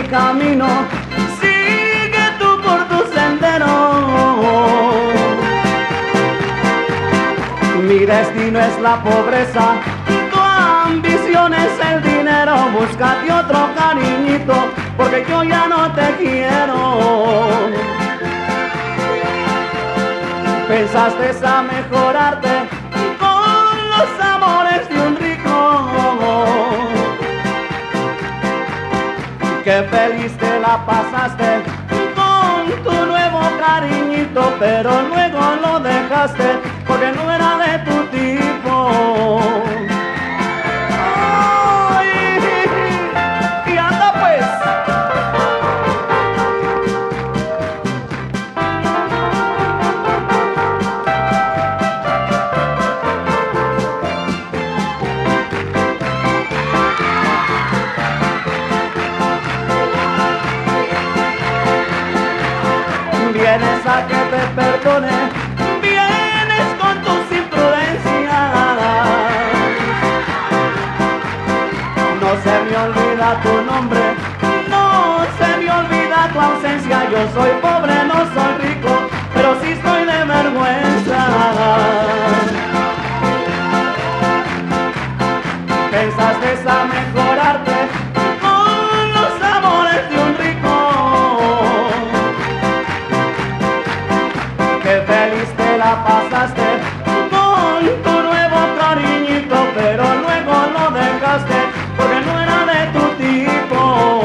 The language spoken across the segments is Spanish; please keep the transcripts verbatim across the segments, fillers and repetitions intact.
camino, sigue tú por tu sendero. Mi destino es la pobreza, tu ambición es el dinero. Búscate otro cariñito, porque yo ya no te quiero. Pensaste a mejorarte con los amores de un rico. Qué feliz te la pasaste con tu nuevo cariñito, pero luego lo dejaste porque no era de tu tipo. ¡Ay! Y anda pues. Vienes a que te perdone, vienes con tus imprudencias. No se me olvida tu nombre, no se me olvida tu ausencia. Yo soy pobre, no soy rico, pero sí estoy de vergüenza. Pensaste a mejorarte con los amores de un rico. Qué feliz te la pasaste con tu nuevo cariñito, pero luego lo dejaste porque no era de tu tipo.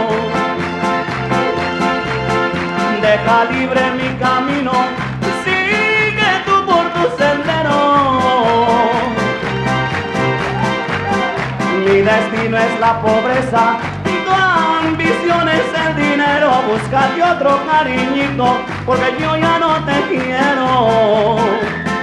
Deja libre mi camino, sigue tú por tu sendero. Mi destino es la pobreza, tu ambición es el dinero. Búscate otro cariñito, porque yo ya no te quiero.